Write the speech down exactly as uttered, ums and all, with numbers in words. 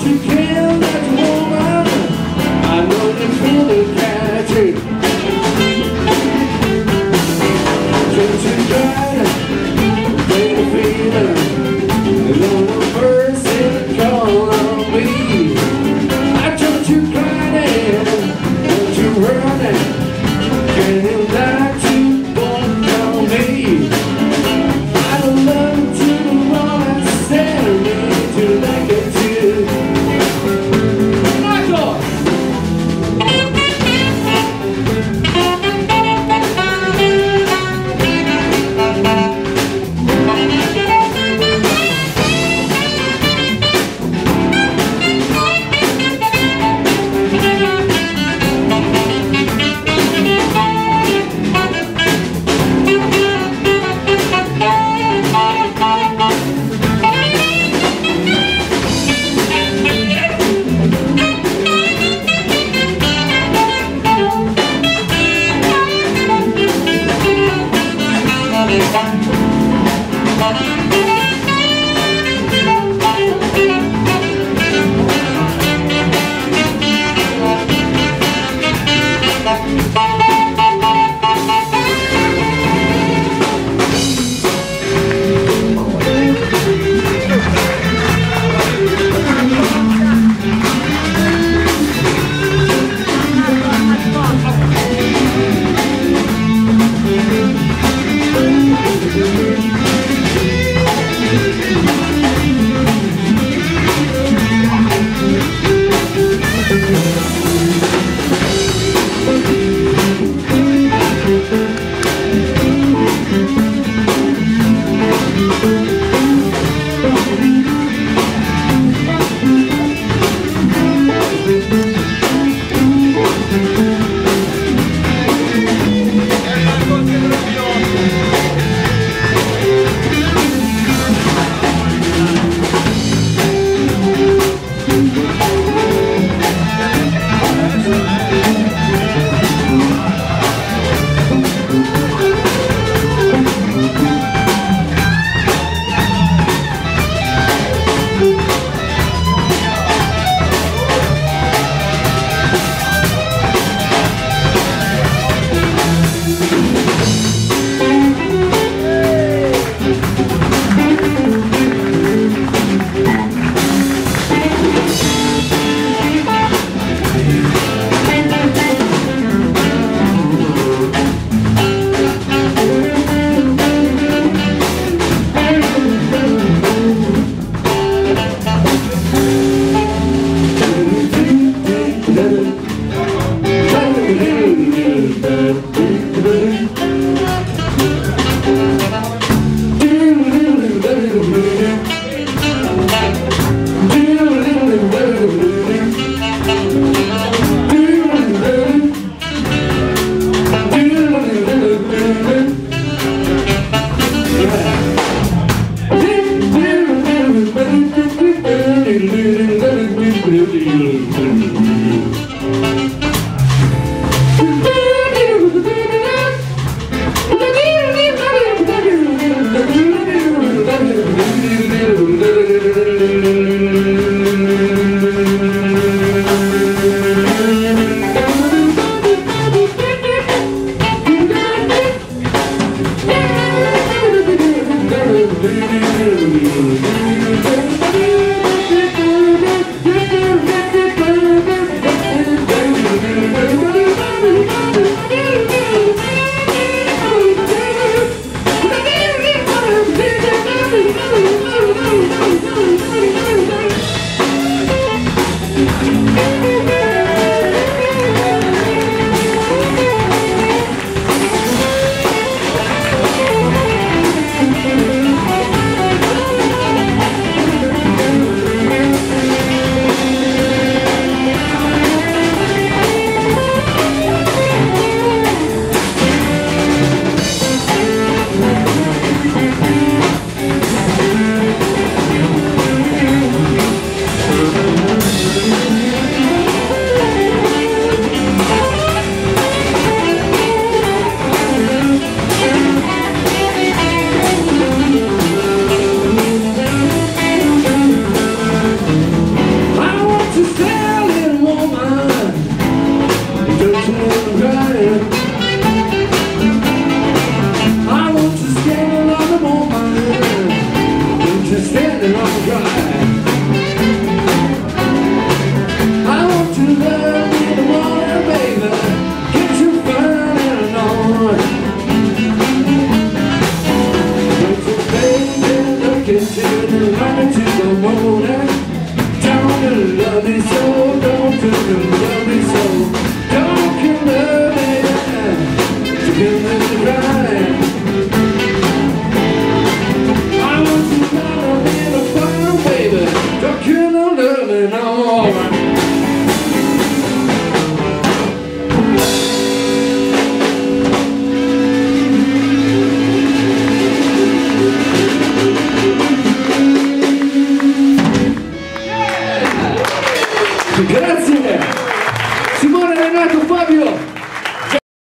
you care that woman, I know you feel it catchy. Don't you try to take a feeling, don't no person call on me. I don't you crying, don't you running, can you not to won't call me? I don't love to want to send me to like it too. Michael! love me so, don't you love me so, don't you love me, to give me the crying. I want you love me in a fire, baby, don't you love me no more. Grazie! Simone, Renato, Fabio!